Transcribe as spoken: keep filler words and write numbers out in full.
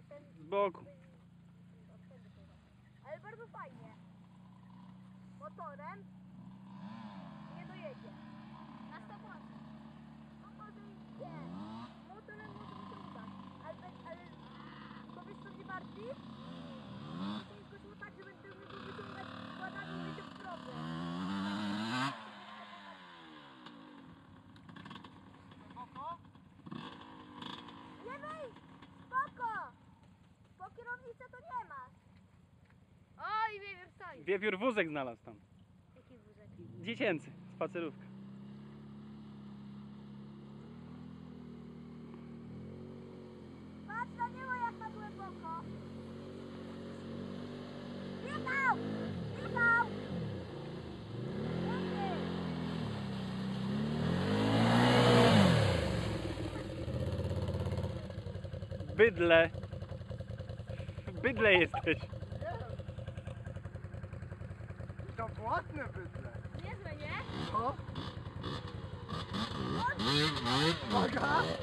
ten... Z boku. Ale bardzo fajnie. Motorem nie dojedzie. Na sto procent. No może i nie. Motorem może mi się udać. Ale, ale to wiesz co mnie martwi? To nie skoczyło tak, że będę mógł wyciągać składami i wiecie w drogę. Spoko? Nie wyjdź! Spoko! Po kierownicy to nie masz. Oj, wiewiór stoi. Wiewiór wózek znalazł tam. Jaki wózek? Dziecięcy, spacerówka. Patrz na niego jak na głęboko. Wjechał! Wjechał! Bydle. Bydle jesteś. To ładne bydle. Niezłe, nie? Co? Uwaga!